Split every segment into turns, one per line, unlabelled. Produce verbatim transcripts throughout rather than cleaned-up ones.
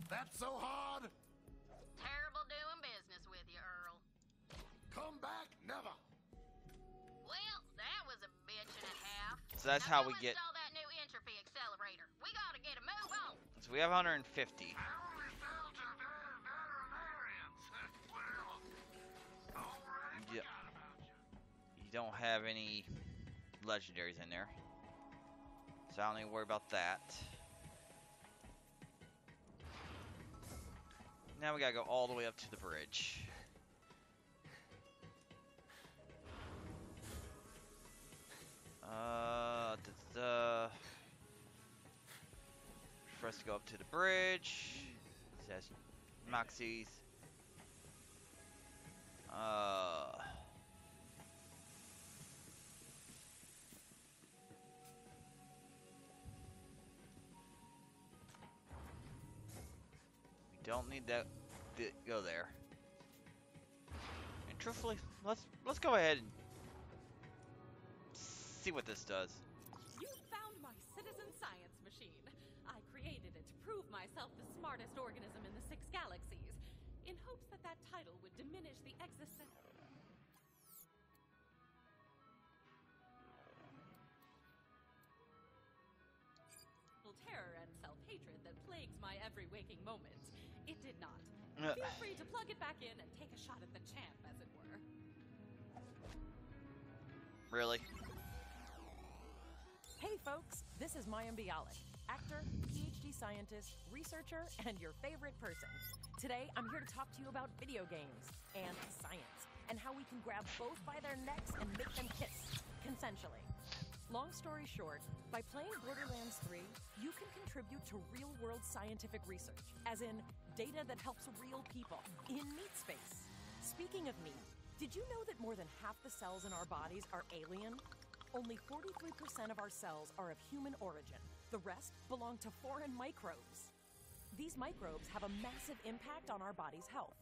That's so hard?
Terrible doing business with you, Earl.
Come back, never.
Well, that was a bitch and a half.
So that's
now
how we get.
Install that new entropy accelerator. We gotta get a move on.
So we have one hundred fifty.
I only sell to veterinarians. Well, already
Yeah.
forgot about you.
You don't have any legendaries in there, so I don't need to worry about that. Now we gotta go all the way up to the bridge. Uh, the, the for us to go up to the bridge. It says Moxie's. Uh. We don't need that to go there. And truthfully, let's let's go ahead and see what this does.
You found my citizen science machine. I created it to prove myself the smartest organism in the six galaxies, in hopes that that title would diminish the existential terror and self-hatred that plagues my every waking moment. It did not.
Uh.
Feel free to plug it back in and take a shot at the champ, as it were.
Really?
Hey folks, this is Mayim Bialik, actor, PhD scientist, researcher, and your favorite person. Today, I'm here to talk to you about video games and science, and how we can grab both by their necks and make them kiss, consensually. Long story short, by playing Borderlands three, you can contribute to real-world scientific research, as in data that helps real people in meat space. Speaking of meat, did you know that more than half the cells in our bodies are alien? Only forty-three percent of our cells are of human origin. The rest belong to foreign microbes. These microbes have a massive impact on our body's health.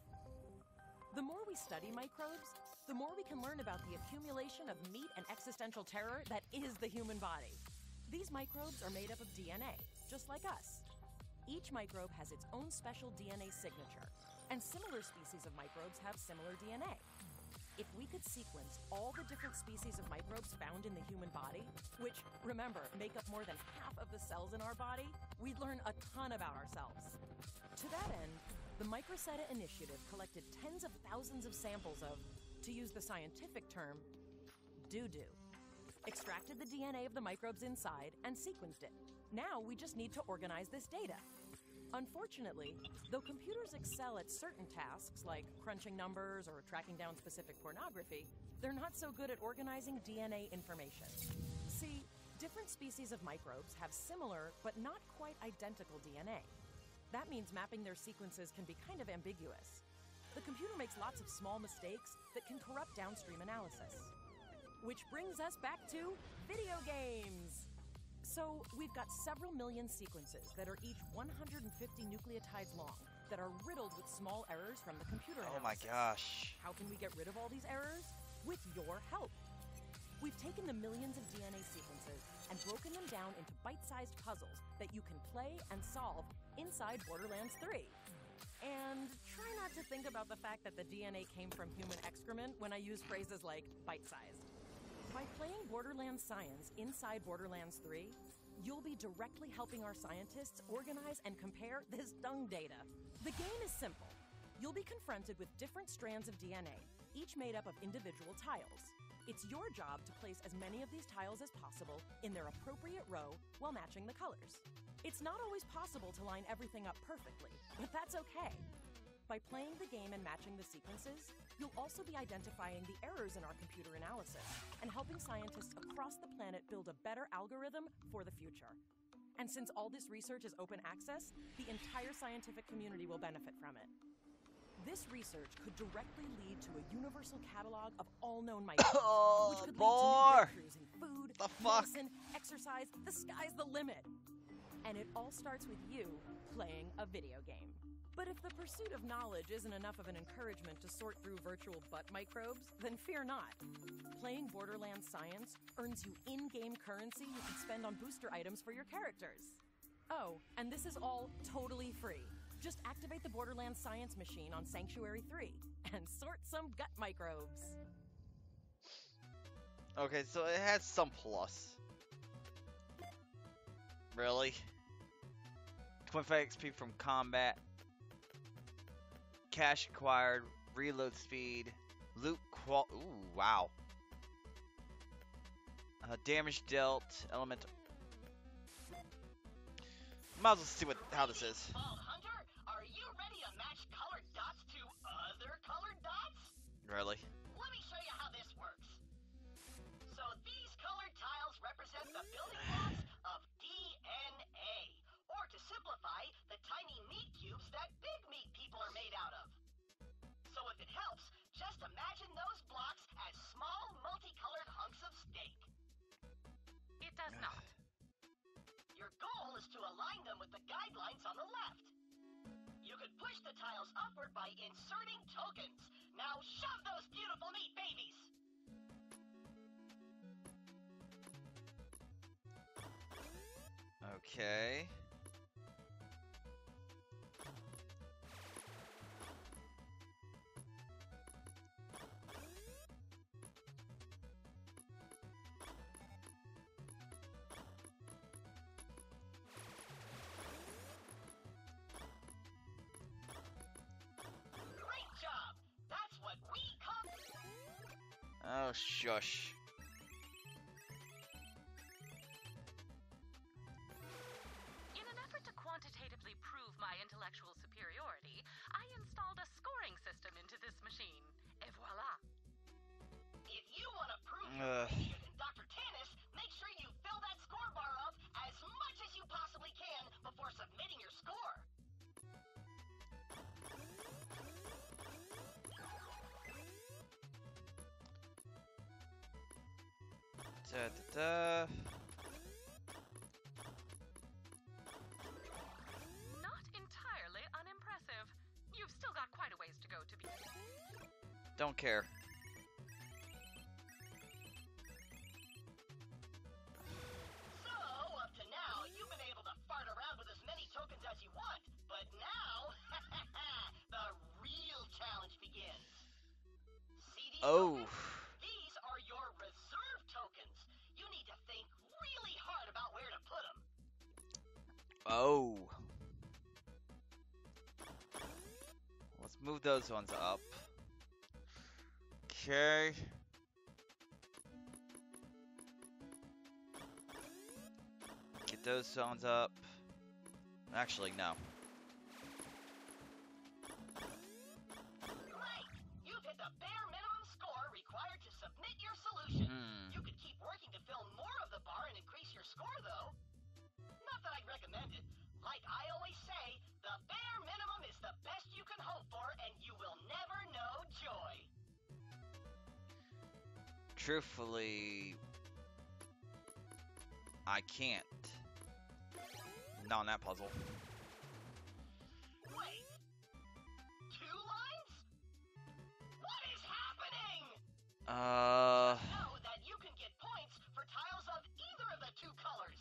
The more we study microbes, the more we can learn about the accumulation of meat and existential terror that is the human body. These microbes are made up of D N A, just like us. Each microbe has its own special D N A signature, and similar species of microbes have similar D N A. If we could sequence all the different species of microbes found in the human body, which, remember, make up more than half of the cells in our body, we'd learn a ton about ourselves. To that end, the Microsetta Initiative collected tens of thousands of samples of, to use the scientific term, doo-doo. Extracted the D N A of the microbes inside and sequenced it. Now we just need to organize this data. Unfortunately, though computers excel at certain tasks like crunching numbers or tracking down specific pornography, they're not so good at organizing D N A information. See, different species of microbes have similar but not quite identical D N A. That means mapping their sequences can be kind of ambiguous. The computer makes lots of small mistakes that can corrupt downstream analysis. Which brings us back to video games! So, we've got several million sequences that are each one hundred fifty nucleotides long that are riddled with small errors from the computer analysis.
Oh my gosh.
How can we get rid of all these errors? With your help. We've taken the millions of D N A sequences and broken them down into bite-sized puzzles that you can play and solve inside Borderlands three. And try not to think about the fact that the D N A came from human excrement when I use phrases like bite-sized. By playing Borderlands Science inside Borderlands three, you'll be directly helping our scientists organize and compare this dung data. The game is simple. You'll be confronted with different strands of D N A, each made up of individual tiles. It's your job to place as many of these tiles as possible in their appropriate row while matching the colors. It's not always possible to line everything up perfectly, but that's okay. By playing the game and matching the sequences, you'll also be identifying the errors in our computer analysis and helping scientists across the planet build a better algorithm for the future. And since all this research is open access, the entire scientific community will benefit from it. This research could directly lead to a universal catalog of all known microbes,
Oh,
which could
boy.
lead to new breakthroughs in food,
The fuck?
medicine, exercise. The sky's the limit. And it all starts with you playing a video game. But if the pursuit of knowledge isn't enough of an encouragement to sort through virtual butt microbes, then fear not. Playing Borderlands Science earns you in-game currency you can spend on booster items for your characters. Oh, and this is all totally free. Just activate the Borderlands science machine on Sanctuary three and sort some gut microbes.
Okay, so it has some plus. Really? twenty-five X P from combat. Cash acquired. Reload speed. Loot qual- Ooh, wow. Uh, damage dealt. Elemental. Might as well see what how this is.
Ball Hunter, are you ready to match colored dots to other colored dots?
Really?
Let me show you how this works. So these colored tiles represent the building blocks of D N A, or to simplify, the tiny meat cubes that big meat people are made out of. So if it helps, just imagine those blocks as small multicolored hunks of steak.
It does not.
Your goal is to align them with the guidelines on the left. You could push the tiles upward by inserting tokens. Now shove those beautiful meat babies!
Okay.
Great job! That's what we call...
Oh, shush.
In an effort to quantitatively prove my intellectual superiority, I installed a scoring system into this machine. Et voila.
If you want to prove
Ugh.
you're bigger than Doctor Tannis, make sure you fill that score bar up as much as you possibly can before submitting your score.
Da, da, da.
Not entirely unimpressive. You've still got quite a ways to go to be...
Don't care.
So, up to now, you've been able to fart around with as many tokens as you want, but now, the real challenge begins. See these
Oh.
tokens? These are your reserve tokens. You need to think really hard about where to put them.
Oh. Let's move those ones up. Okay. Get those ones up. Actually, no.
Great! You've hit the bare minimum score required to submit your solution.
Hmm.
You could keep working to fill more of the bar and increase your score, though. Not that I'd recommend it. Like I always say, the bare minimum is the best you can hope for, and you will never know joy.
Truthfully, I can't. Not on that puzzle.
Wait. Two lines? What is happening?
Uh.
Know that you can get points for tiles of either of the two colors.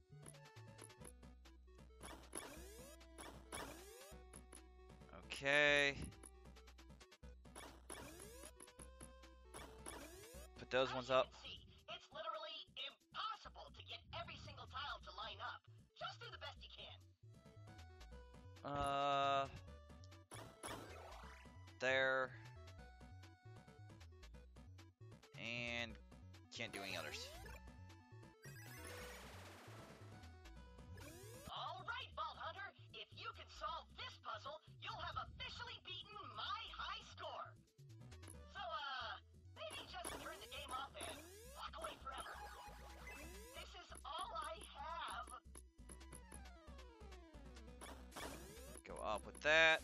Okay. Put those
As
ones
you
up.
can see, it's literally impossible to get every single tile to line up. Just do the best you can.
Uh. There. And can't do any others.
All right, Vault Hunter. If you can solve this puzzle, you'll have officially beaten my high score. So, uh, maybe just turn the game off and walk away forever. This is all I have.
Go up with that.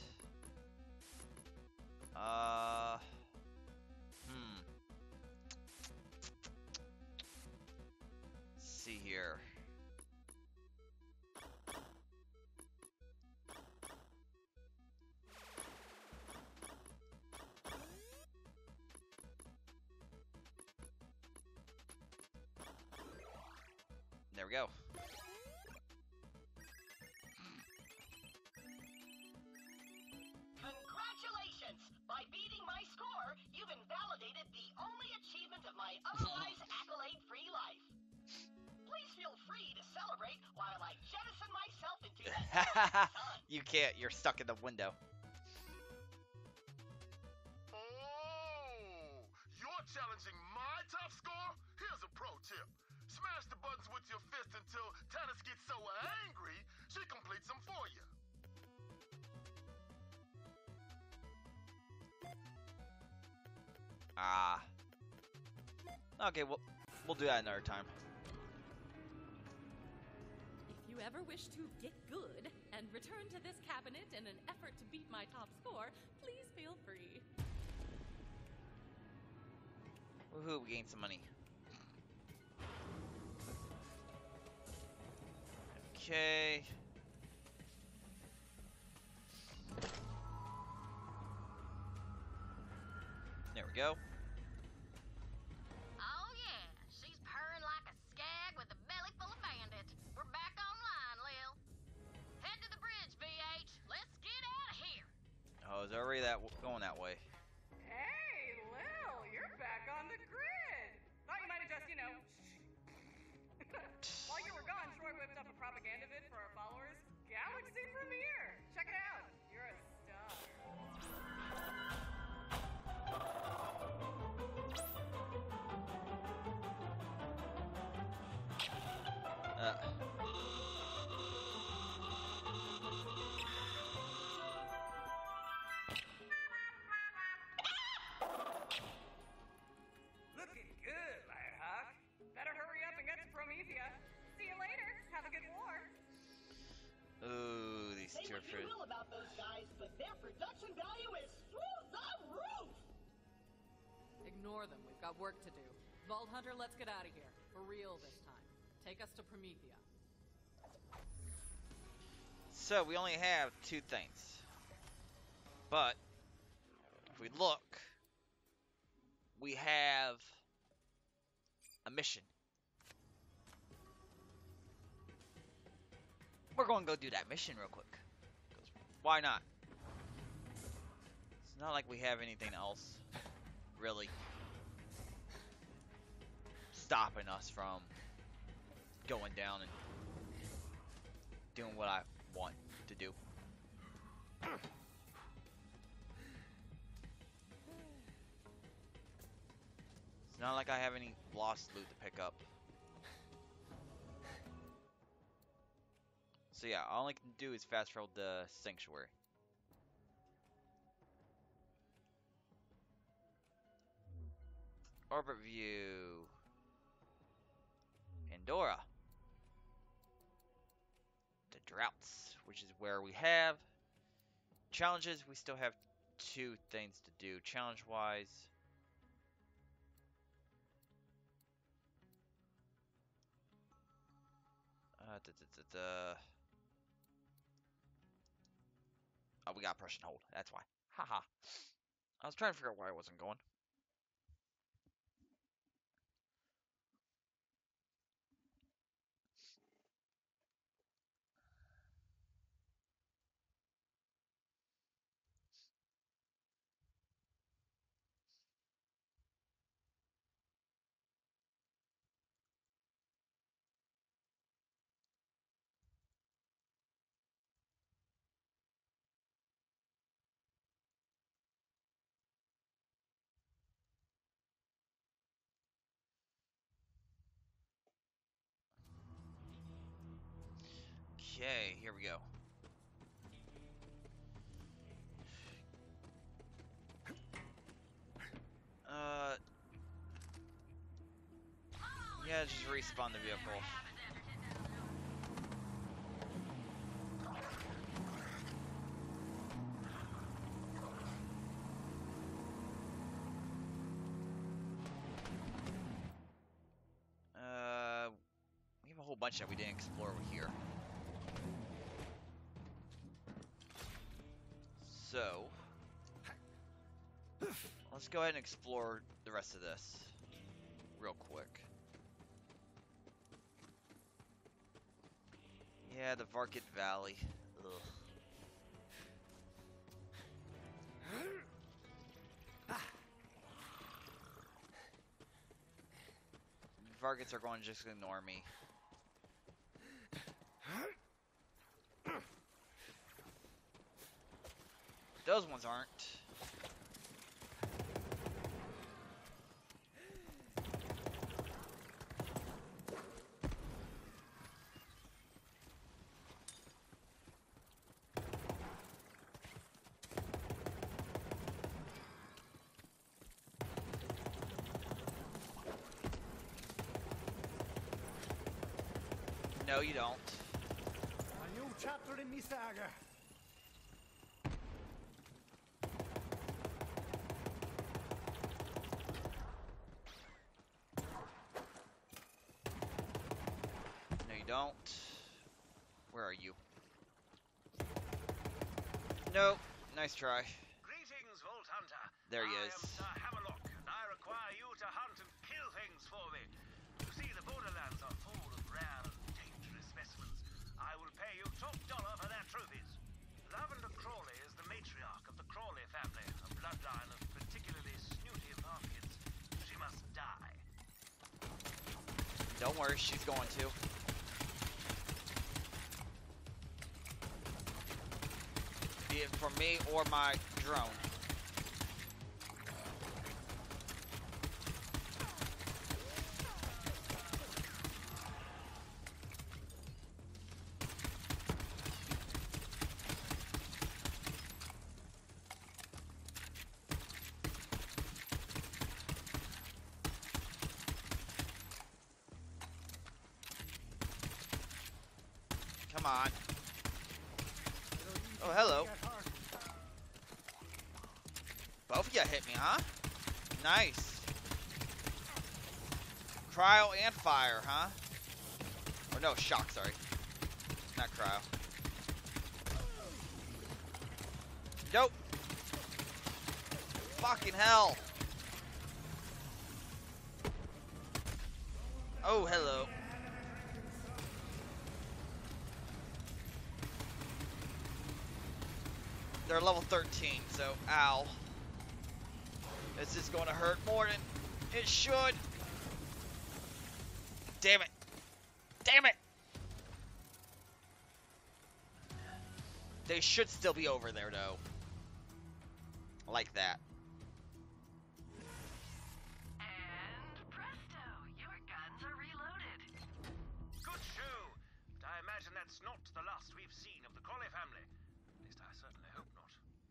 Uh. Hmm. Let's see here. There we go. You can't. You're stuck in the window.
Oh, you're challenging my top score? Here's a pro tip. Smash the buttons with your fist until Tannis gets so angry, she completes them for you.
Ah. Okay, well, we'll do that another time.
If you ever wish to get good and return to this cabinet in an effort to beat my top score, please feel free.
Woohoo, we gained some money. Okay. There we go.
Oh yeah, she's purring like a skag with a belly full of bandits. We're back online, Lil. Head to the bridge, V H. Let's get out of here.
Oh, it's already that going that way.
Hey, Lil, you're back on the grid. Thought you might have just, you know. While you were gone, Troy whipped up a propaganda vid for our followers. Galaxy premiere. Check it out. You're a star.
Uh.
Looking good, Lighthawk. Better hurry up and get to Promethea. See you later. Have a good war.
Ooh, these
Say
two
what
are
you
fruit.
will about those guys, but their production value is through the roof!
Ignore them. We've got work to do. Vault Hunter, let's get out of here. For real this time. Take us to Promethea.
So we only have two things. But if we look, we have a mission. We're going to go do that mission real quick. 'Cause why not? It's not like we have anything else really stopping us from going down and doing what I want to do. It's not like I have any lost loot to pick up. So yeah, all I can do is fast forward the sanctuary. Orbit view. Pandora. The droughts, which is where we have challenges. We still have two things to do challenge wise. Uh, da, da, da, da. Oh, we got Prussian hold. That's why. Haha. I was trying to figure out why I wasn't going. Okay, here we go. Uh, yeah, just respawn the vehicle. Uh, we have a whole bunch that we didn't explore over here. So, let's go ahead and explore the rest of this real quick. Yeah, the Varkit Valley. Ugh. Varkits are going to just ignore me. Those ones aren't. No, you don't.
A new chapter in me saga.
No, you don't. Where are you? Nope. Nice try.
Greetings, Vault Hunter.
There he
I
is.
am Sir Hammerlock, and I require you to hunt and kill things for me. You see, the Borderlands are full of rare and dangerous specimens. I will pay you top dollar for their trophies. Lavender Crawley is the matriarch of the Crawley family, a bloodline of particularly snooty apartments. She must die.
Don't worry, she's going to. Be it for me or my drone. Come on. Oh, hello. Both of you hit me, huh? Nice. Cryo and fire, huh? Or no, shock, sorry. Not cryo. Nope. Fucking hell. Oh, hello. They're level thirteen, so ow. This is going to hurt more than it should. Damn it. Damn it. They should still be over there, though. Like that.
And presto, your guns are reloaded.
Good show. But I imagine that's not the last we've seen of the Crawley family. At least I certainly hope not.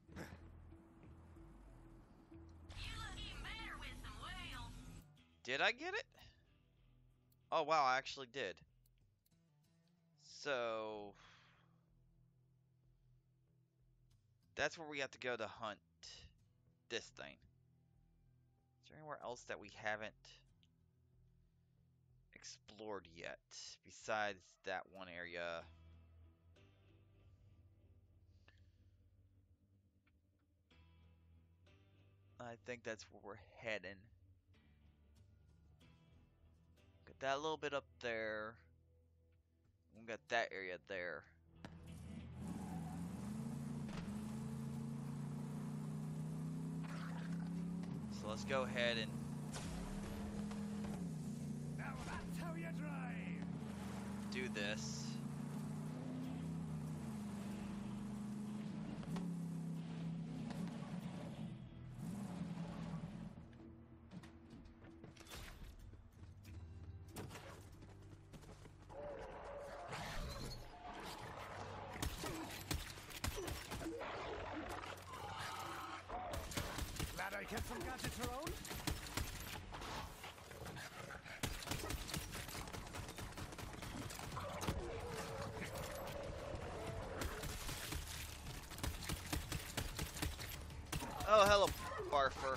You looking better with some whales.
Did I get it? Oh, wow, I actually did. So... that's where we have to go to hunt this thing. Is there anywhere else that we haven't explored yet besides that one area? I think that's where we're heading. Got that little bit up there. We got that area there. So let's go ahead and
Now that's how you drive.
do this.
Glad I kept some gadgets around.
Oh, hello, Barfer.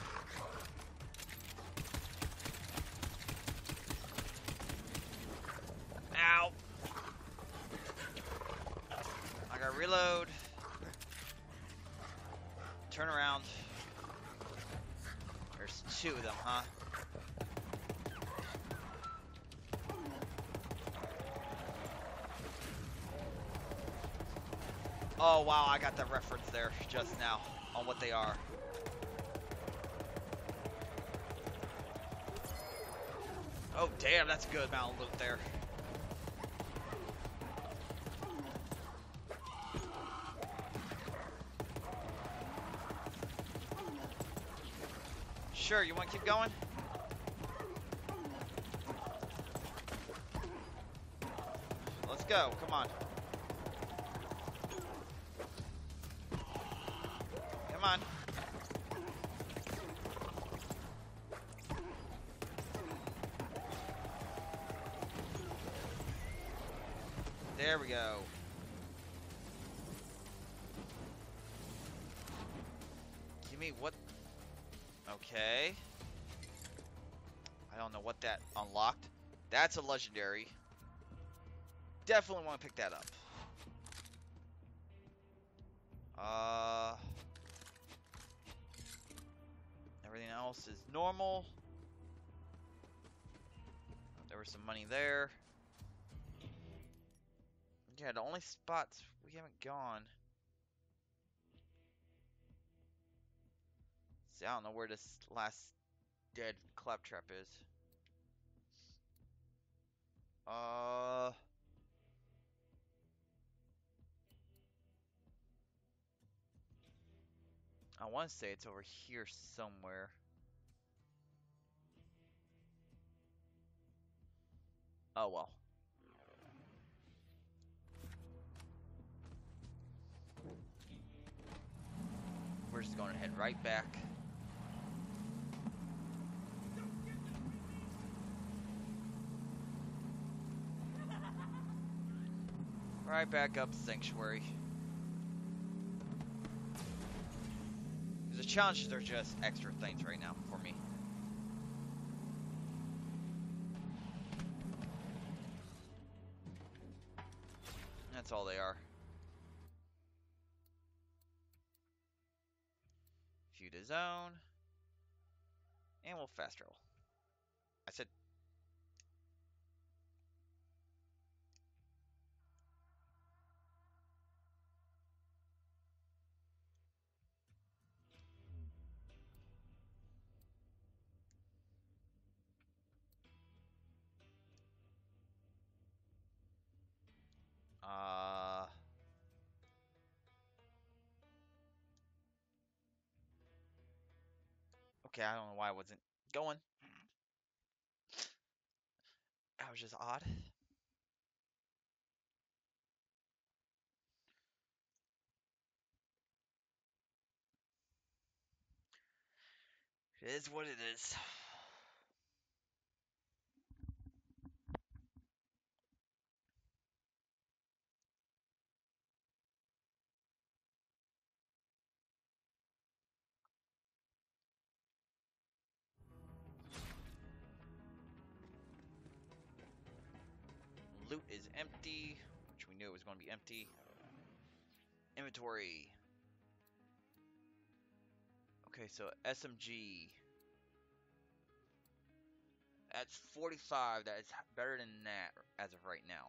Ow. I gotta reload. Turn around. There's two of them, huh? Oh, wow, I got that reference there just now on what they are. Oh, damn, that's a good amount of loot there. Sure, you want to keep going? Let's go. Come on. Come on. There we go. Give me what? Okay. I don't know what that unlocked. That's a legendary. Definitely want to pick that up. Uh, everything else is normal. There was some money there. Yeah, the only spots we haven't gone. See, I don't know where this last dead claptrap is. Uh. I want to say it's over here somewhere. Oh well. We're just going to head right back. Right back up Sanctuary. The challenges are just extra things right now for me. That's all they are. View the zone. And we'll fast travel. I said Uh Okay, I don't know why I wasn't going. That was just odd. It is what it is. Loot is empty, which we knew it was going to be empty. Inventory. Okay, so S M G. That's forty-five. That is better than that as of right now.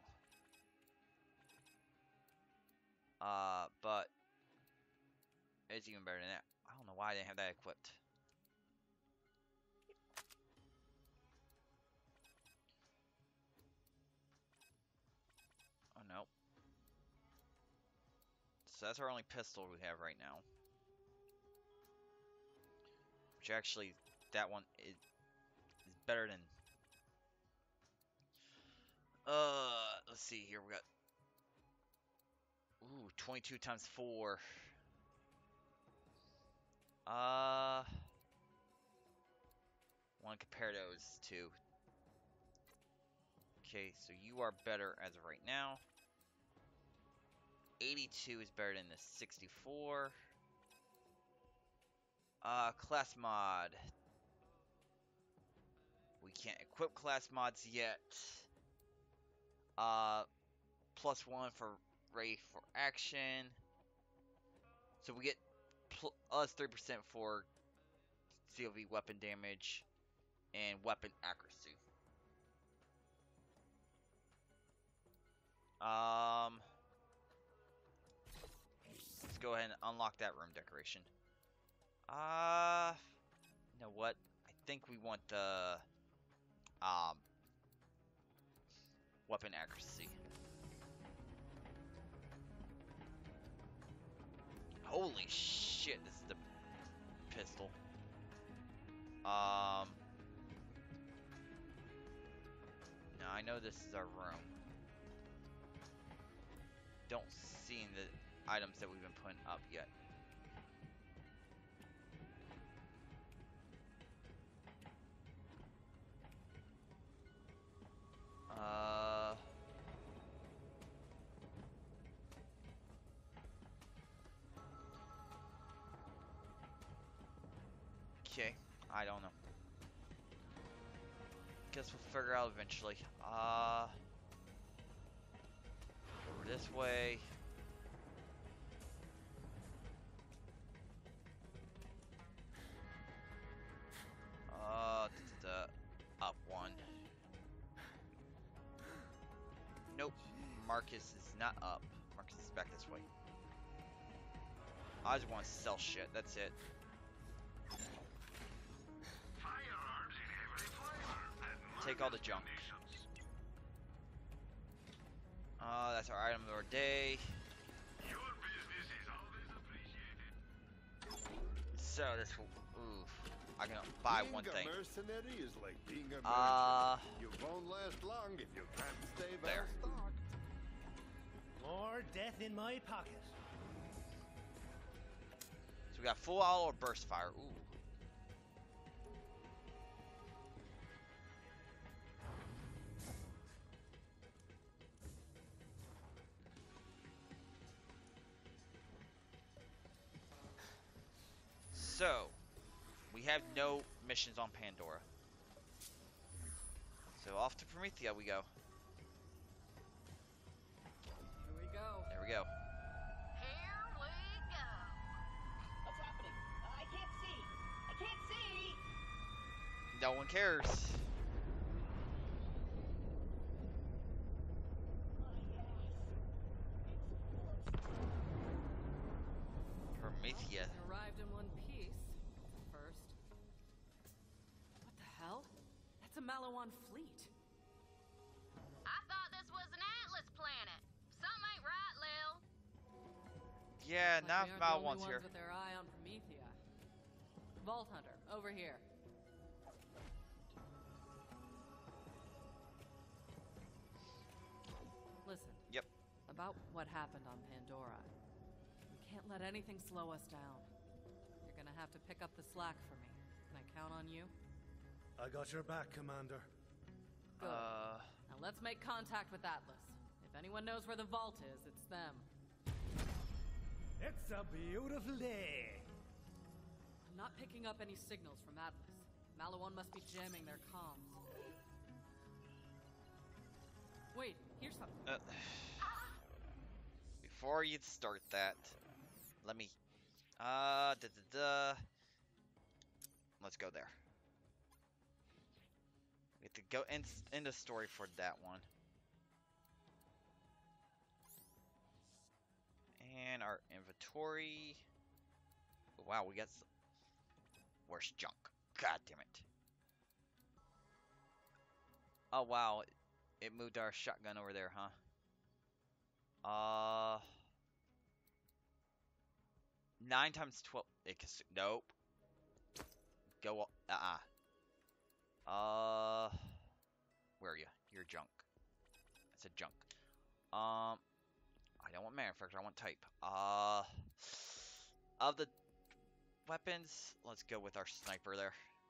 Uh, but it's even better than that. I don't know why I didn't have that equipped. Oh no. So that's our only pistol we have right now. Which actually, that one is, is better than... Uh, let's see here. We got... Ooh, twenty-two times four. Uh... Want to compare those two. Okay, so you are better as of right now. eighty-two is better than the sixty-four. Uh, class mod. We can't equip class mods yet. Uh, plus one for ready for action. So we get plus three percent for C O V weapon damage and weapon accuracy. Um, let's go ahead and unlock that room decoration. Uh, you know what? I think we want the um weapon accuracy. Holy shit! This is the pistol. Um. Now I know this is our room. Don't see the items that we've been putting up yet. Uh. Okay, I don't know. Guess we'll figure out eventually. Uh. Over this way. Uh, the up one. Nope. Marcus is not up. Marcus is back this way. I just want to sell shit. That's it.
Firearms in every flavor. and
Take all the junk.
combinations.
Uh, that's our item of our day.
Your business is always appreciated.
So this will. Oof. I can buy
being
one
a
thing.
mercenary is like being a merchant.
Uh.
You won't last long if you can't stay
There.
well stocked.
More death in my pocket.
So we got full auto or burst fire. Ooh. So, we have no missions on Pandora. So off to Promethea we go.
Here we go.
There we go.
Here we go.
What's happening? I can't see. I can't see.
No one cares. Promethea.
We arrived in one piece. First. What the hell? That's a Malawan fleet.
I thought this was an Atlus planet. Something ain't right, Lil.
Yeah,
Like
now
we aren't the
Val
only
wants
ones
here.
with their eye on Promethea. Vault Hunter, over here. Listen.
Yep.
About what happened on Pandora. We can't let anything slow us down. You're gonna have to pick up the slack for me. Can I count on you?
I got your back, Commander.
Good.
Uh,
Now let's make contact with Atlus. If anyone knows where the vault is, it's them.
It's a beautiful day.
I'm not picking up any signals from Atlus. Malawan must be jamming their comms. Wait, here's something.
uh, before you start that, let me. Uh, da da da. Let's go there. We have to go in in the story for that one. And our inventory. Wow, we got. S Where's junk? God damn it. Oh wow, it moved our shotgun over there, huh? Uh, nine times twelve. It can, nope. Go. Uh. Uh. Uh. Where are you? You're junk. I said junk. Um. I don't want manufacturer. I want type. Uh. Of the weapons, let's go with our sniper there.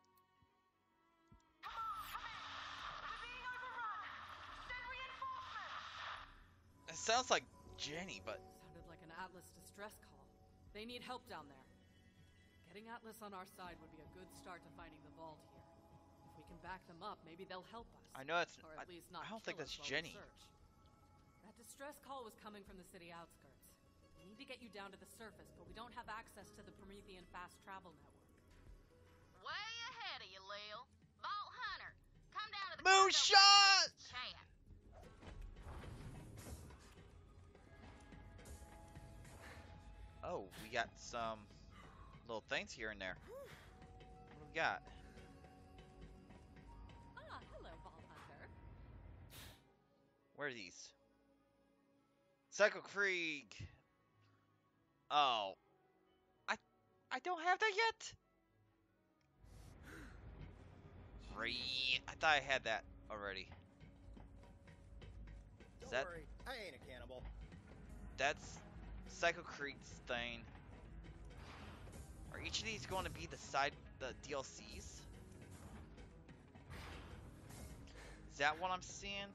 Come on, come in. We're being overrun. Send reinforcements.
It sounds like Jenny, but
Sounded like an Atlas distress call. They need help down there. Getting Atlas on our side would be a good start to finding the vault here. If we can back them up, maybe they'll help us.
I know it's.
Or
I,
at least not
I don't
kill
think
us
that's
while we
Jenny.
search. That distress call was coming from the city outskirts. We need to get you down to the surface, but we don't have access to the Promethean fast travel network.
Way ahead of you, Lil. Vault Hunter, come down to the
Moonshot!
chat.
Oh, we got some little things here and there. What do we got?
Ah, hello, Vault Hunter.
Where are these? Psycho Krieg. Oh, I I don't have that yet. Three. I thought I had that already.
Don't
that,
worry, I ain't a cannibal.
That's Psycho Creed's thing. Are each of these going to be the side, the D L Cs? Is that what I'm seeing?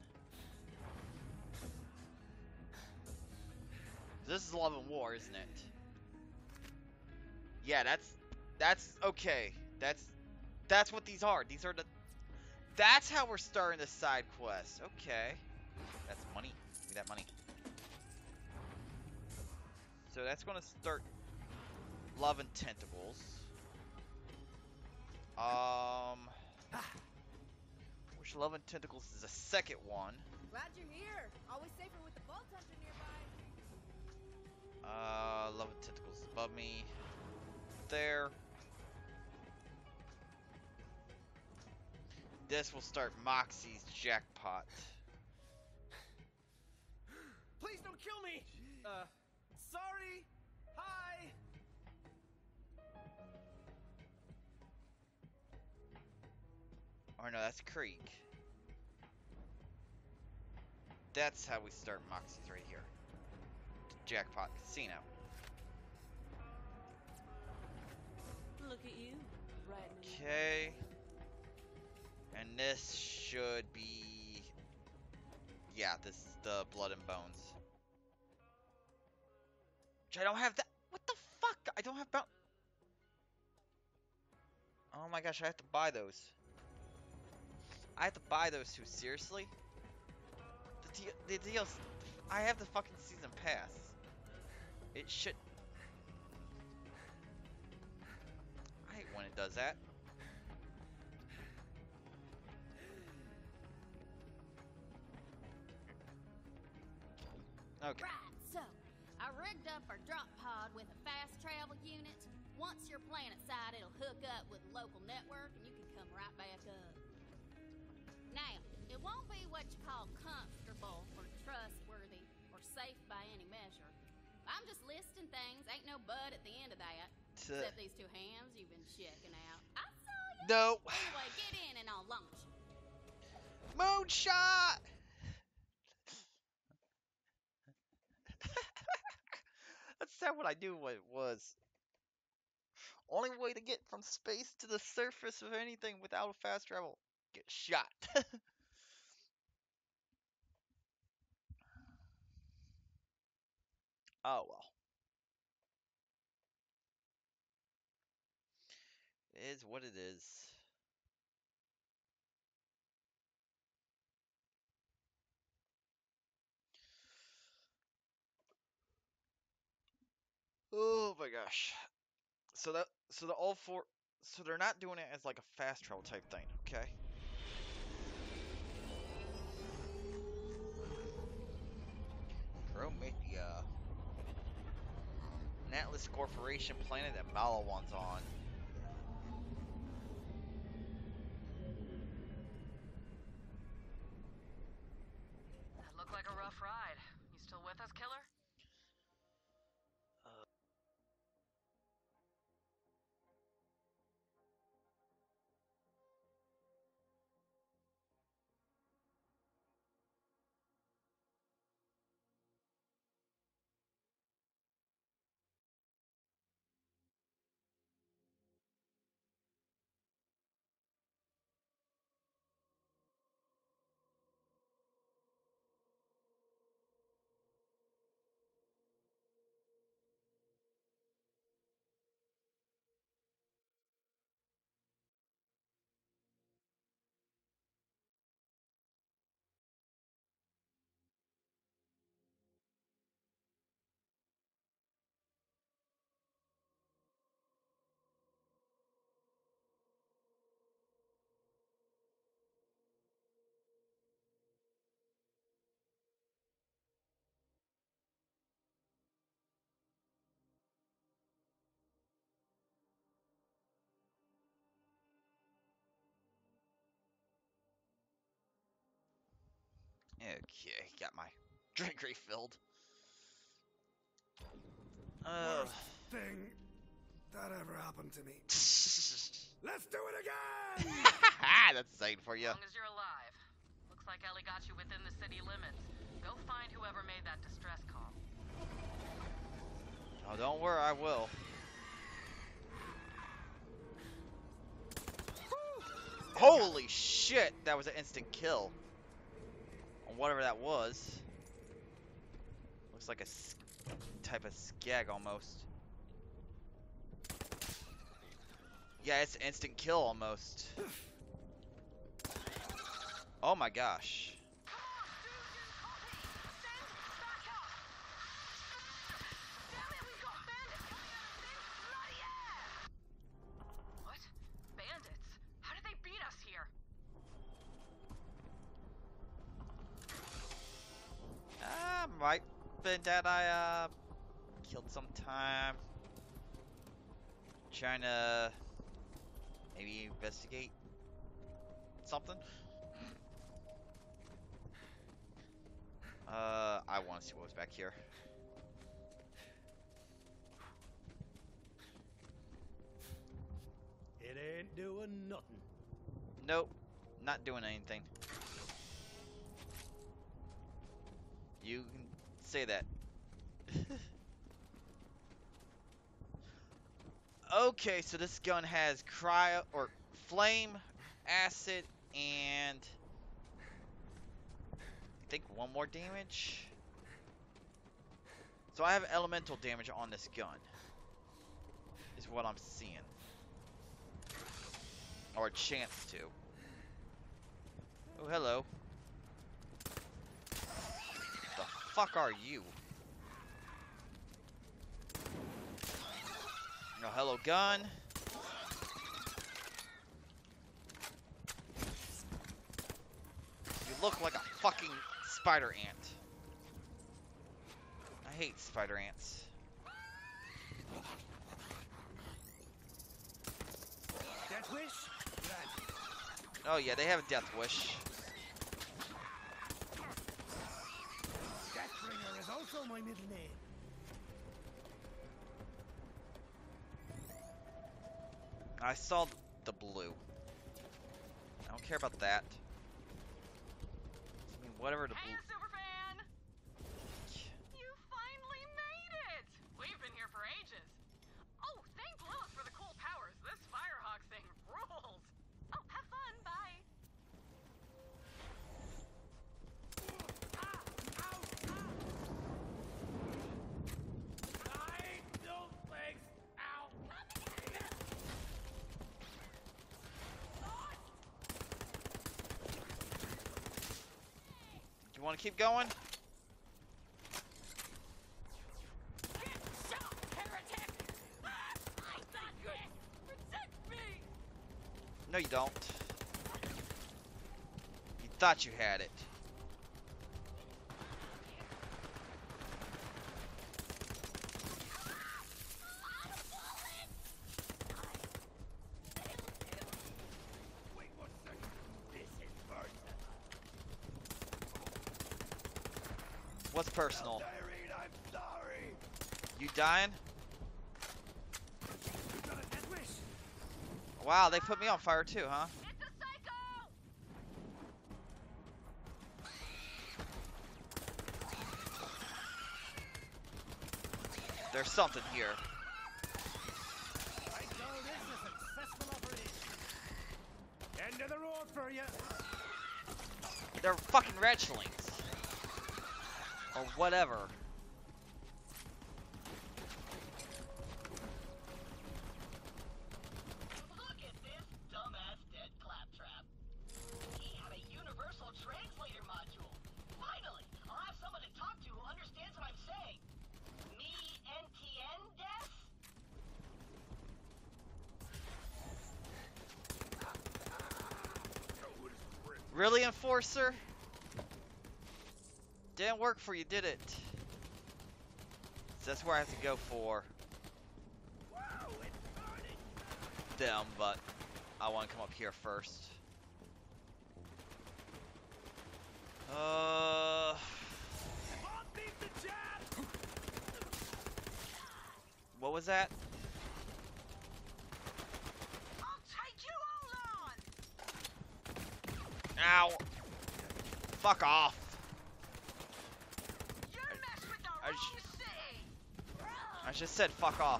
This is Love and War, isn't it? Yeah, that's that's okay. That's that's what these are. These are the. That's how we're starting the side quest. Okay, that's money. Give me that money. So that's going to start Love and Tentacles. Um, which Love and Tentacles is the second one.
Glad you're here. Always safer with the Vault Hunter nearby.
Uh, Love and Tentacles is above me. There. This will start Moxie's jackpot.
Please don't kill me! Uh, sorry! Hi!
Or no, that's Creek. That's how we start Moxie's right here. Jackpot Casino.
Look at you. Right.
Okay. And this should be... Yeah, this is the Blood and Bones. Which I don't have that... What the fuck? I don't have bound... Oh my gosh, I have to buy those. I have to buy those too, seriously? The, D the D L C... I have the fucking season pass. It should... I hate when it does that. Okay.
Right, so I rigged up our drop pod with a fast travel unit. Once you're planet side, it'll hook up with a local network and you can come right back up. Now, it won't be what you call comfortable or trustworthy or safe by any measure. I'm just listing things, ain't no bud at the end of that. Except these two hams you've been checking out. I saw you.
No.
Anyway, get in and I'll launch you.
Moonshot! That's not what I knew what it was. Only way to get from space to the surface of anything without a fast travel. Get shot. Oh well. It is what it is. Oh my gosh. So that so the all four so they're not doing it as like a fast travel type thing, okay? Promethea. An Atlus Corporation planet that Malawan's on.
That looked like a rough ride. You still with us, killer?
Okay, got my drink refilled. Uh,
Worst thing that ever happened to me.
Let's do it again!
That's insane for you.
As long as you're alive. Looks like Ellie got you within the city limits. Go find whoever made that distress call.
Oh, don't worry, I will. Holy shit! That was an instant kill. On whatever that was. Looks like a s type of skag almost. Yeah, it's an instant kill almost. Oh my gosh.
What? Bandits? How did they beat us here?
Ah, might been that I uh killed some time trying to maybe investigate something. Uh, I want to see what was back here.
It ain't doing nothing.
Nope, not doing anything. You can say that. Okay, so this gun has cryo or flame, acid, and I think one more damage. So I have elemental damage on this gun. Is what I'm seeing. Or a chance to. Oh, hello. The fuck are you? No, hello, gun. You look like a fucking spider ant. I hate spider ants.
Death wish?
Oh yeah, they have a death wish.
Deathbringer is also my middle name.
I saw the blue. I don't care about that. I mean, whatever the
Hey,
blue.
Superfan! You finally made it! We've been here for ages. Oh, thank Lilith for the cool powers. This Firehawk thing rules. Oh, have fun. Bye.
I don't think. Ow!
Do you want to keep going? No, you don't. You thought you had it.
Wait one second. This is personal.
What's personal?
Irene, I'm sorry.
You dying?
You got a death wish?
Wow, they put me on fire too, huh?
It's a psycho!
There's something here.
I call this a successful operation. End of the road for you.
They're fucking retchlings. Or whatever.
Look at this dumbass dead claptrap. He had a universal translator module. Finally, I'll have someone to talk to who understands what I'm saying. Me N T N des?
Really, Enforcer? Didn't work for you, did it? So that's where I have to go for them, but I want to come up here first. Uh, what was that?
I'll take
Ow! Fuck off! I, I, I just said fuck off.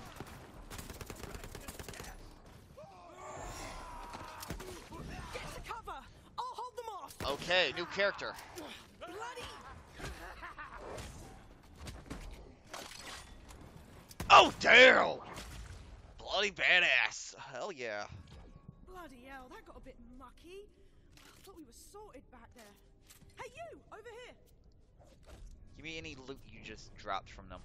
Get to cover! I'll hold them off!
Okay, new character.
Bloody!
Oh, damn! Bloody badass. Hell yeah.
Bloody hell, that got a bit mucky. I thought we were sorted back there. Hey, you! Over here!
Give me any loot you just dropped from them.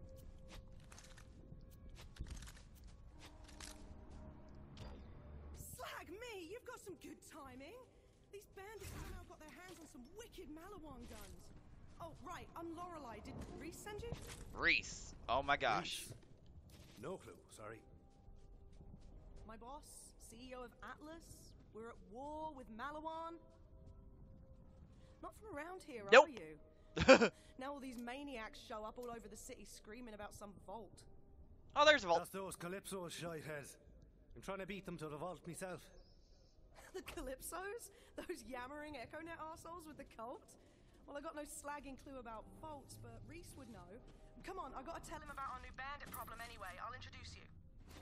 Slag me! You've got some good timing. These bandits have now got their hands on some wicked Malawan guns. Oh, right, I'm Lorelei. Did Reese send you?
Reese. Oh my gosh.
Reese. No clue, sorry.
My boss, C E O of Atlus. We're at war with Malawan. Not from around here,
nope.
are you? Now all these maniacs show up all over the city screaming about some vault.
Oh, there's a vault.
That's those Calypso shitheads. I'm trying to beat them to the vault myself.
The Calypsos? Those yammering EchoNet arseholes with the cult? Well, I got no slagging clue about vaults, but Reese would know. Come on, I gotta tell him about our new bandit problem anyway. I'll introduce you.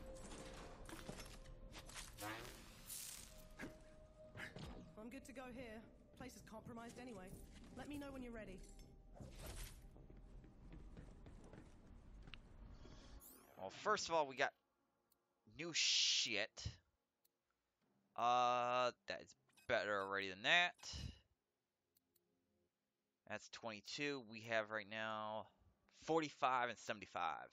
I'm good to go here. Place is compromised anyway. Let me know when you're ready.
Well, first of all, we got new shit. Uh, that is better already than that. That's twenty-two. We have right now forty-five and seventy-five.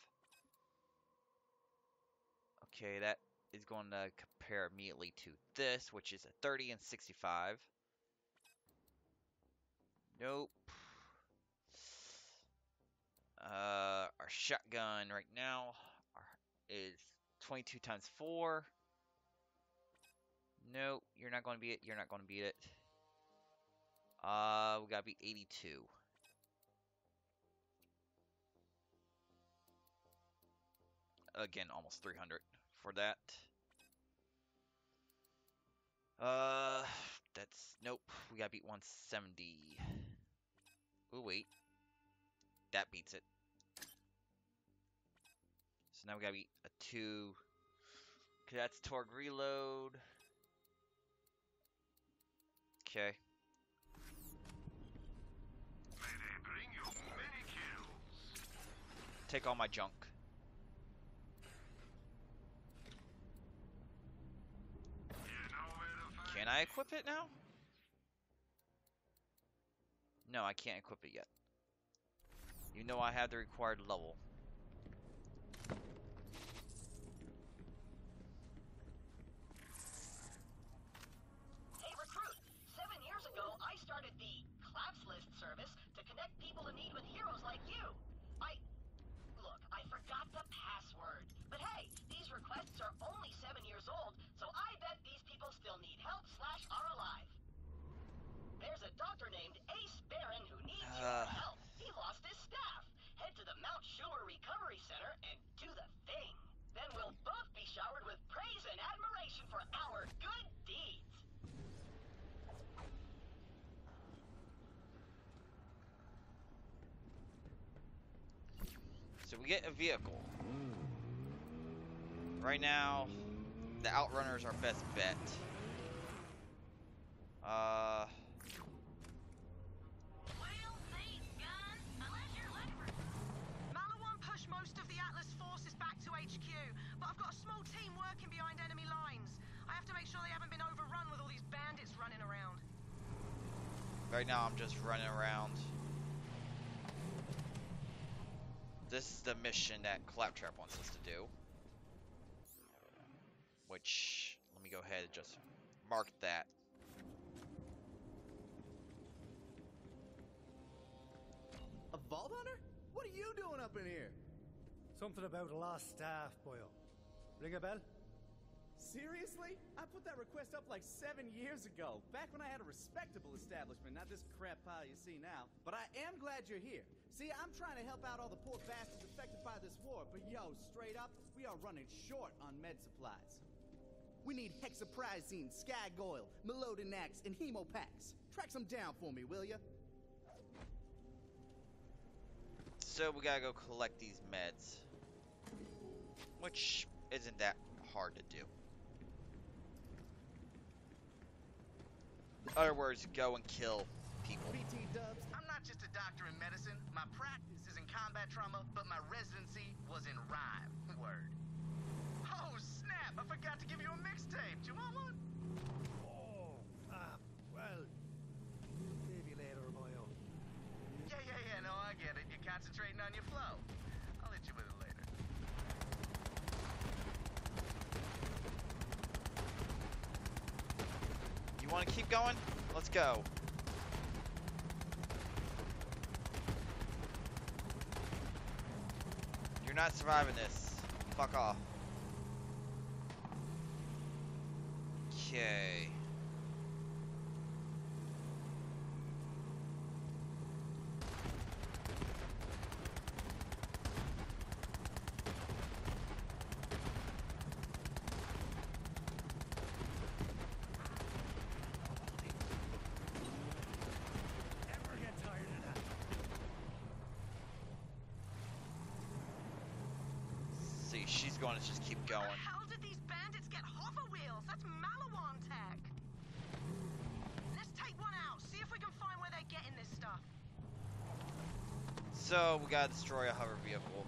Okay, that is going to compare immediately to this, which is a thirty and sixty-five. Nope. Uh, our shotgun right now is twenty-two times four. Nope, you're not going to beat it. You're not going to beat it. Uh, we got to beat eighty-two. Again, almost three hundred for that. Uh, that's, nope, we got to beat one seventy. Ooh, wait. That beats it. So now we got to beat a two. Okay, that's Torg reload. Okay.
Bring you many kills.
Take all my junk. Can I equip it now? No, I can't equip it yet. You know I have the required level.
Hey, recruit! Seven years ago, I started the Claps List service to connect people in need with heroes like you. I... Look, I forgot the password. But hey, these requests are only seven years old, so I bet these people still need help slash are alive. There's a doctor named Ace Barron who needs
uh.
your help. He lost his staff. Head to the Mount Schuler Recovery Center and do the thing. Then we'll both be showered with praise and admiration for our good deeds.
So we get a vehicle. Right now, the Outrunner is our best bet. Uh...
Malawan pushed most of the Atlus forces back to H Q, but I've got a small team working behind enemy lines. I have to make sure they haven't been overrun with all these bandits running around.
Right now, I'm just running around. This is the mission that Claptrap wants us to do. Which, let me go ahead and just mark that.
A Vault Hunter? What are you doing up in here?
Something about a lost staff, Boyle. Ring a bell?
Seriously? I put that request up like seven years ago, back when I had a respectable establishment, not this crap pile you see now. But I am glad you're here. See, I'm trying to help out all the poor bastards affected by this war, but yo, straight up, we are running short on med supplies. We need hexaprizine, skygoil, melodinax, and hemopacks. Track some down for me, will ya?
So we gotta go collect these meds. Which isn't that hard to do. In other words, go and kill people.
B T dubs.
I'm not just a doctor in medicine. My practice is in combat trauma, but my residency was in rhyme. Word. Oh, snap! I forgot to give you a mixtape. Do you want one?
Oh, ah, well, maybe later, boyo.
Yeah, yeah, yeah, no, I get it. You're concentrating on your flow. I'll hit you with it later.
You want to keep going? Let's go. You're not surviving this. Fuck off. Okay.
Never get tired of that.
See, she's going to just keep going.
How did these bandits get hover wheels? That's Malawan tech. Let's take one out, see if we can find where they're getting this stuff.
So, we gotta destroy a hover vehicle.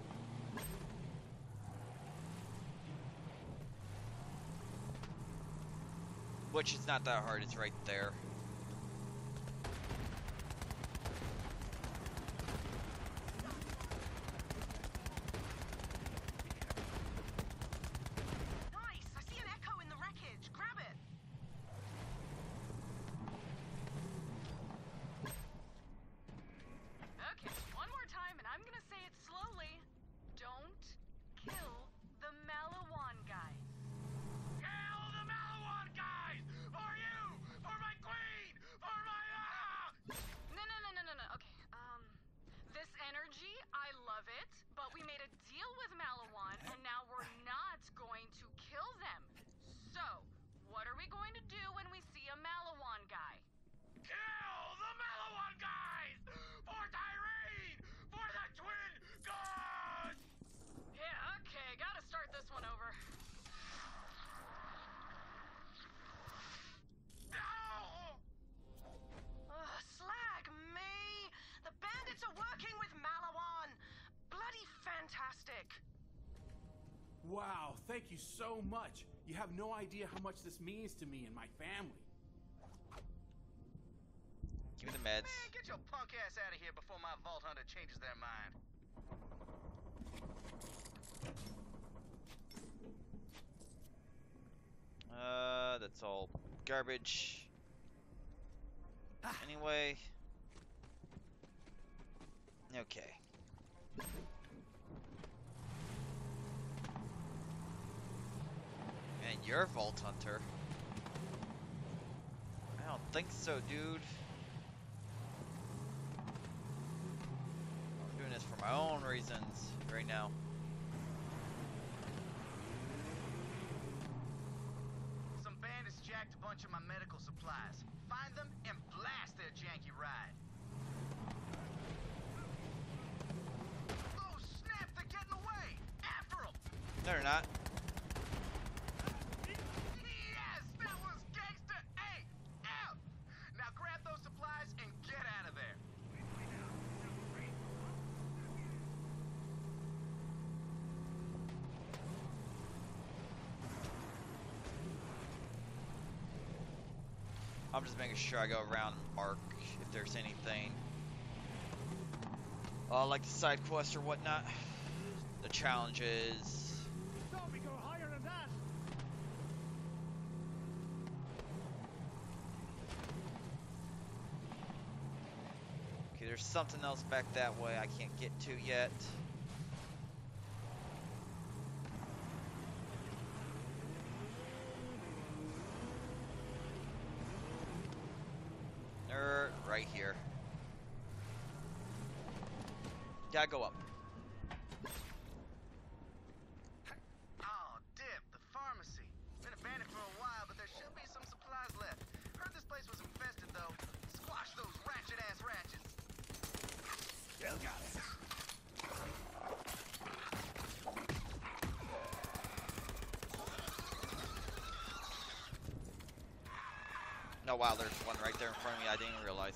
Which is not that hard, it's right there.
Nice, I see an echo in the wreckage. Grab it.
Okay, one more time, and I'm gonna say it slowly. Don't kill the Malawan guys.
Kill the Malawan guys! For you! For my queen! For my... Ah!
No, no, no, no, no, no. Okay, um, this energy, I love it, but we made a deal with Malawan, and now we're not going to kill them. So, what are we going to do when we see a Malawan guy?
Kill the Malawan guys! For Tyrene! For the twin gods!
Yeah, okay, gotta start this one over.
No!
Ugh, slag me. The bandits are working with Malawan. Bloody fantastic.
Wow, thank you so much. You have no idea how much this means to me and my family.
Give me the meds.
Man, get your punk ass out of here before my Vault Hunter changes their mind.
Uh, that's all garbage. Anyway. Okay. And you're Vault Hunter. I don't think so, dude. I'm doing this for my own reasons right now.
Some bandits jacked a bunch of my medical supplies. Find them and blast their janky ride. Oh, snap! They're getting away! After them!
No, they're not.
Yes! That was gangsta A F! Now grab those supplies and get out of there.
I'm just making sure I go around and mark if there's anything. Uh, like the side quest or whatnot. The challenges.
Don't we go higher than that?
Okay, there's something else back that way I can't get to yet. Er, right here. Gotta go up.
Oh, Dip, the pharmacy. Been abandoned for a
Oh wow, there's one right there in front of me. I didn't even realize.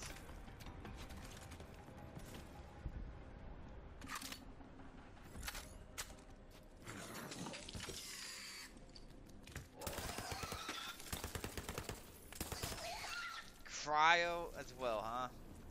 Cryo as well, huh?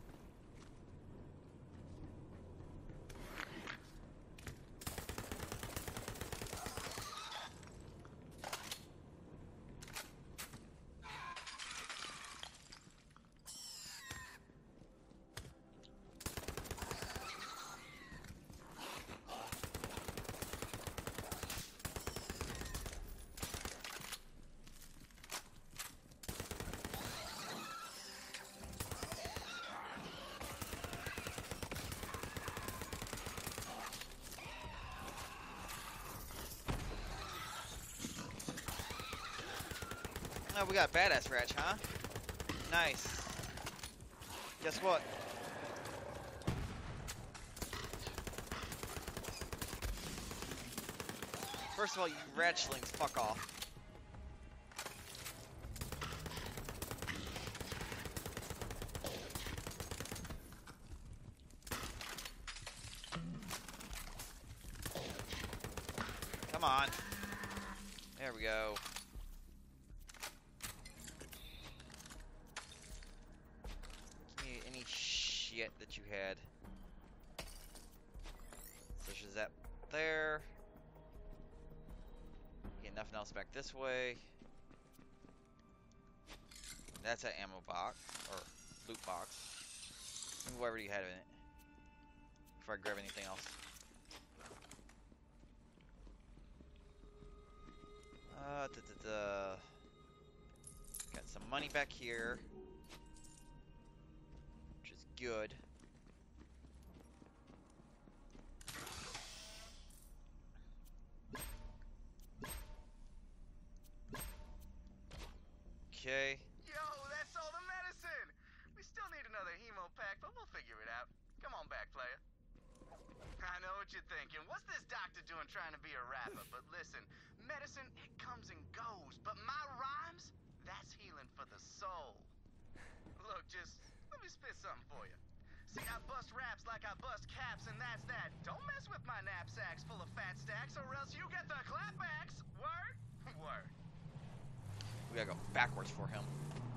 Oh, we got badass Ratch, huh? Nice. Guess what? First of all, you Ratchlings, fuck off. Come on. There we go. Shit that you had. Such as that there. Get nothing else back this way. That's an ammo box or loot box. Whatever you had in it. Before I grab anything else. Uh, da, da, da. Got some money back here. Good. Okay.
Yo, that's all the medicine! We still need another hemo pack, but we'll figure it out. Come on back, player. I know what you're thinking. What's this doctor doing trying to be a rapper? But listen, medicine, it comes and goes. But my rhymes, that's healing for the soul. Look, just let me spit something for you. See, I bust raps like I bust caps, and that's that. Don't mess with my knapsacks full of fat stacks, or else you get the clapbacks. Word? Word.
We gotta go backwards for him.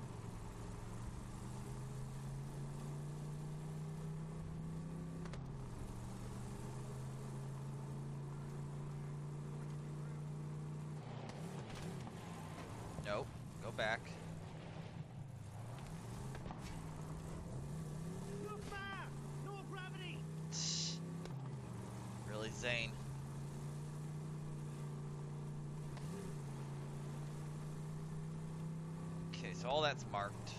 Nope. Go back. Really, Zane? Okay, so all that's marked.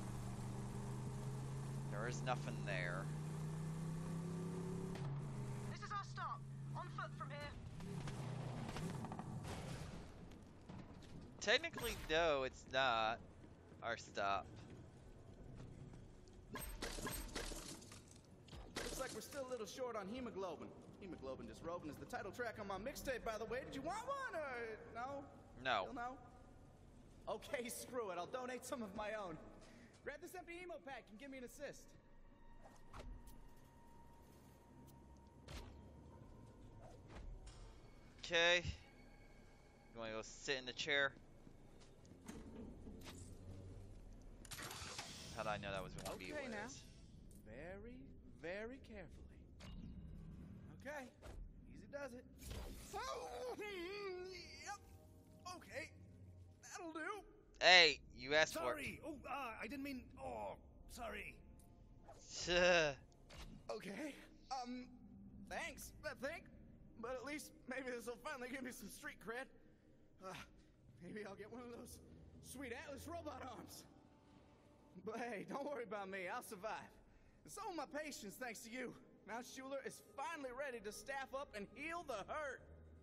There is nothing there.
This is our stop. On foot from here.
Technically, no, it's not our stop.
Looks like we're still a little short on hemoglobin. Hemoglobin Disrobin is the title track on my mixtape, by the way. Did you want one, or no?
No.
Still no? Okay, screw it. I'll donate some of my own. Grab this empty hemo pack and give me an assist.
Okay. You wanna go sit in the chair? How did I know that was gonna be
Okay,
what
now.
it is?
Very, very carefully. Okay. Easy does it. Oh, yep. Okay. That'll do.
Hey, you asked
sorry. for it. Oh, uh, I didn't mean. Oh, sorry.
Okay. Um, thanks, I think. But at least maybe this will finally give me some street cred. Uh, maybe I'll get one of those sweet Atlus robot arms. But hey, don't worry about me. I'll survive. And so will my patience, thanks to you. Mount Schuler is finally ready to staff up and heal the hurt.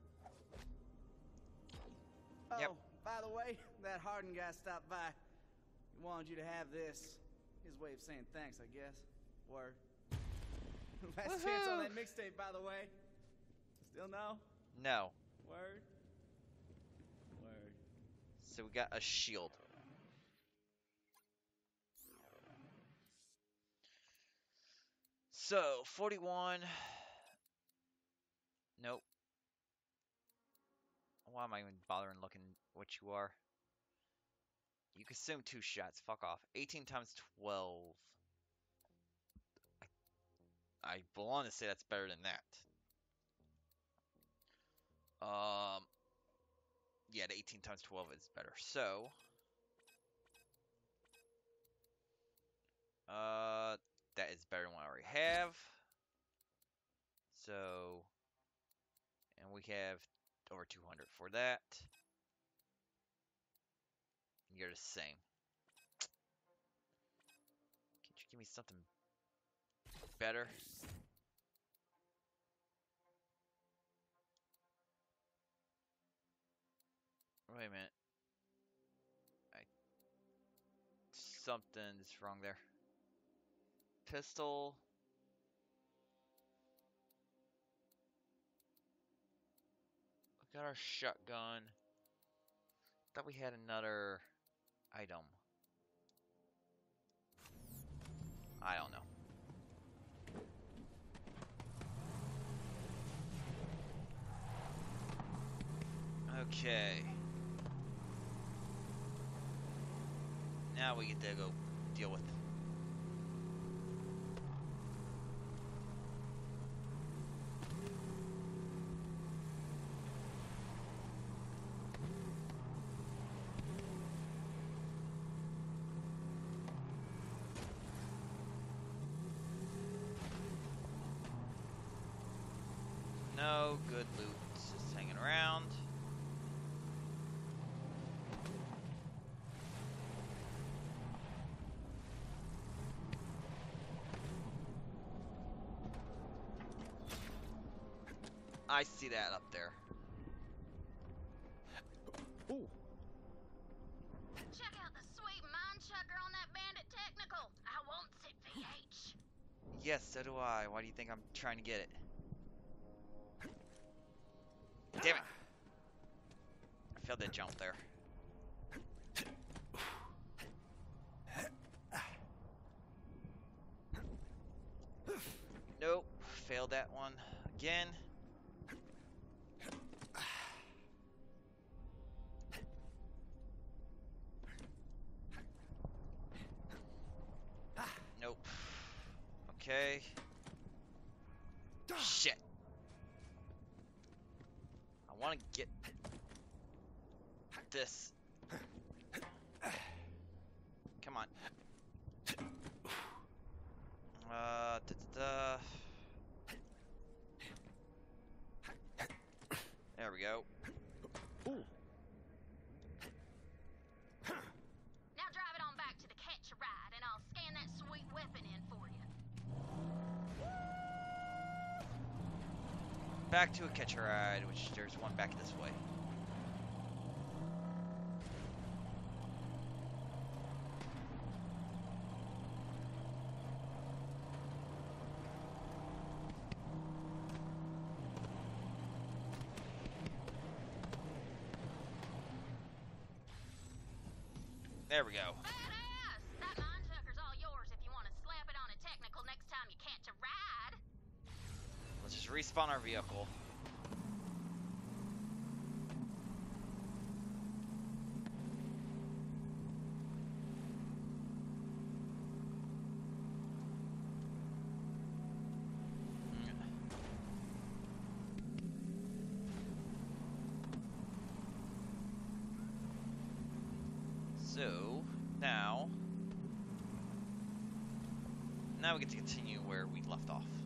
Oh,
yep.
By the way, that Harden guy stopped by. He wanted you to have this. His way of saying thanks, I guess. Word. Last chance on that mixtape, by the way. Still no?
No.
Word. Word.
So we got a shield. So, forty-one. Nope. Why am I even bothering looking what you are? You consume two shots. Fuck off. eighteen times twelve. I, I belong to say that's better than that. Um, yeah, the eighteen times twelve is better. So, uh, that is better than what I already have. So, and we have over two hundred for that. You're the same. Can't you give me something better? Wait a minute. I, something's wrong there. Pistol. We got our shotgun. Thought we had another item. I don't know. Okay. Now we get to go deal with. No good loot. It's just hanging around. I see that up there.
Ooh.
Check out the sweet mind chucker on that bandit technical. I wants it, V H.
Yes, so do I. Why do you think I'm trying to get it? Damn it! I failed that jump there. Nope. Failed that one again. Nope. Okay. Shit. I want to get this. Come on. Uh, da, da, da. There we go. Ooh.
Now drive it on back to the catch a ride, and I'll scan that sweet weapon in for you.
Back to a catch a ride, which there's one back this way. There we go.
Badass! That mind chucker's all yours if you want to slap it on a technical next time you catch a ride.
Let's just respawn our vehicle. So, now, now we get to continue where we left off.